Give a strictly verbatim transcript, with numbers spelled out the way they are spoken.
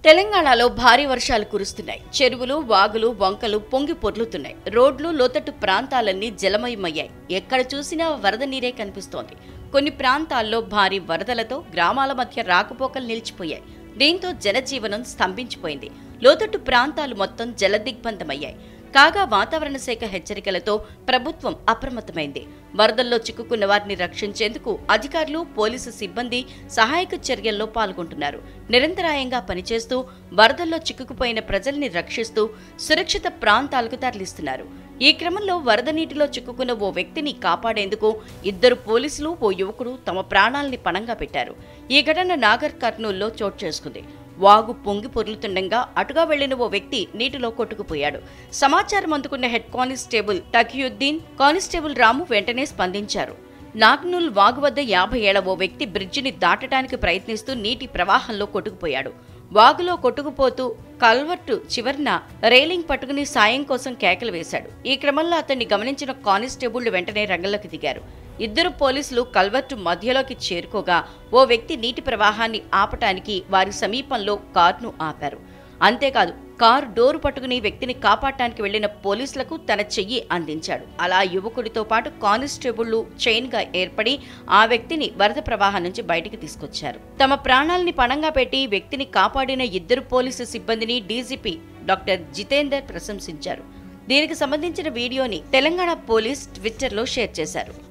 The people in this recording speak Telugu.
తెలంగాణలో భారీ వర్షాలు కురుస్తున్నాయి. చెరువులు, వాగులు, వంకలు పొంగి పొర్లుతున్నాయి. రోడ్లు, లోతట్టు ప్రాంతాలన్నీ జలమయమయ్యాయి. ఎక్కడ చూసినా వరద నీరే కనిపిస్తోంది. కొన్ని ప్రాంతాల్లో భారీ వరదలతో గ్రామాల మధ్య రాకపోకలు నిలిచిపోయాయి. దీంతో జనజీవనం స్తంభించిపోయింది. లోతట్టు ప్రాంతాలు మొత్తం జలదిగ్బంధమయ్యాయి. కాగా వాతావరణ శాఖ హెచ్చరికలతో ప్రభుత్వం అప్రమత్తమైంది. వరదల్లో చిక్కుకున్న వారిని రక్షించేందుకు అధికారులు, పోలీసు సిబ్బంది సహాయక చర్యల్లో పాల్గొంటున్నారు. నిరంతరాయంగా పనిచేస్తూ వరదల్లో చిక్కుకుపోయిన ప్రజల్ని రక్షిస్తూ సురక్షిత ప్రాంతాలకు తరలిస్తున్నారు. ఈ క్రమంలో వరద నీటిలో చిక్కుకున్న ఓ వ్యక్తిని కాపాడేందుకు ఇద్దరు పోలీసులు, ఓ యువకుడు తమ ప్రాణాల్ని పణంగా పెట్టారు. ఈ ఘటన నాగర్ కర్నూల్లో చోటు చేసుకుంది. వాగు పొంగి పొర్లుతుండగా అటుగా వెళ్లిన ఓ వ్యక్తి నీటిలో కొట్టుకుపోయాడు. సమాచారం అందుకున్న head constable Takiuddin, constable Ramu వెంటనే స్పందించారు. నాగ్నూల్ వాగు వద్ద యాభై ఏళ్ల ఓ వ్యక్తి బ్రిడ్జిని దాటడానికి ప్రయత్నిస్తూ నీటి ప్రవాహంలో కొట్టుకుపోయాడు. వాగులో కొట్టుకుపోతూ కల్వర్టు చివరన రైలింగ్ పట్టుకుని సాయం కోసం కేకలు వేశాడు. ఈ క్రమంలో అతన్ని గమనించిన కానిస్టేబుళ్లు వెంటనే రంగంలోకి దిగారు. ఇద్దరు పోలీసులు కల్వర్టు మధ్యలోకి చేరుకోగా ఓ వ్యక్తి నీటి ప్రవాహాన్ని ఆపటానికి వారి సమీపంలో కారును ఆపారు. అంతేకాదు, కారు డోరు పట్టుకుని వ్యక్తిని కాపాడటానికి వెళ్లిన పోలీసులకు తన చెయ్యి అందించాడు. అలా యువకుడితో పాటు కానిస్టేబుళ్లు చైన్ గా ఏర్పడి ఆ వ్యక్తిని వరద ప్రవాహం నుంచి బయటికి తీసుకొచ్చారు. తమ ప్రాణాల్ని పణంగా పెట్టి వ్యక్తిని కాపాడిన ఇద్దరు పోలీసు సిబ్బందిని డీజీపీ డాక్టర్ జితేందర్ ప్రశంసించారు. దీనికి సంబంధించిన వీడియోని తెలంగాణ పోలీస్ ట్విట్టర్లో షేర్ చేశారు.